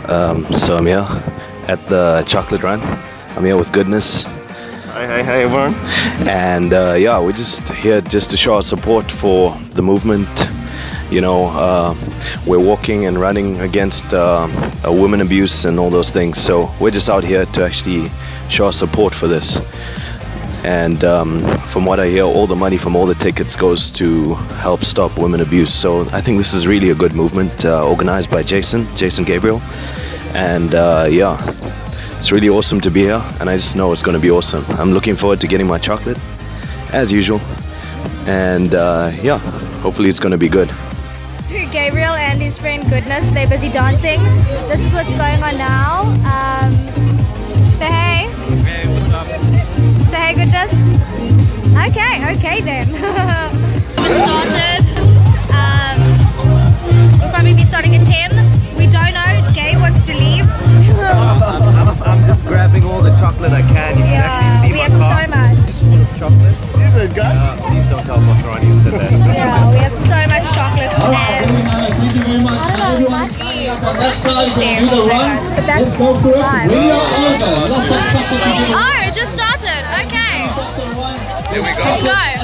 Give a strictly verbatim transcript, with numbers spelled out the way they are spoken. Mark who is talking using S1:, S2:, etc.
S1: Um, so I'm here at the chocolate run. I'm here with Goodness.
S2: Hi, hi, hi everyone.
S1: And uh, yeah, we're just here just to show our support for the movement. You know, uh, we're walking and running against uh, uh, women abuse and all those things. So we're just out here to actually show our support for this. And um, from what I hear, all the money from all the tickets goes to help stop women abuse. So I think this is really a good movement, uh, organized by Jason, Jason Gabriel. And uh, yeah, it's really awesome to be here, and I just know it's going to be awesome. I'm looking forward to getting my chocolate, as usual. And uh, yeah, hopefully it's going to be good.
S3: Gabriel and his friend Goodness, they're busy dancing. This is what's going on now. Um, say hey.
S2: Hey, what's up?
S3: Say hey, Goodness. Okay, okay then.
S4: It started. Um, we'll probably be starting at ten. We don't know. Gay wants to leave.
S2: I'm, I'm, I'm just grabbing all the chocolate I can. You
S3: Yeah,
S2: can actually see
S3: we
S2: my
S3: have
S2: car.
S3: so much.
S2: It's full of chocolate. Is it, guys? Uh, please don't tell Boss Ronnie you said that.
S3: Yeah, we have so much chocolate and
S5: Thank you very much.
S3: I don't know,
S5: Everyone
S3: lucky.
S5: on that side can do the run.
S3: But that's
S5: Let's go for it.
S3: fine.
S5: We are over. Lots of chocolate to do.
S4: Oh, it just started. Okay.
S2: Here we go.
S4: Let's go.